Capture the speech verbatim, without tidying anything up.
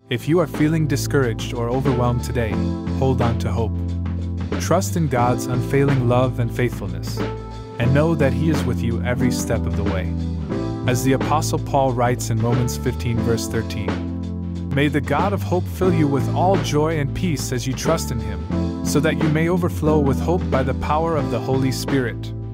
If you are feeling discouraged or overwhelmed today, hold on to hope. Trust in God's unfailing love and faithfulness, and know that He is with you every step of the way. As the Apostle Paul writes in Romans fifteen verse thirteen, "May the God of hope fill you with all joy and peace as you trust in Him, so that you may overflow with hope by the power of the Holy Spirit."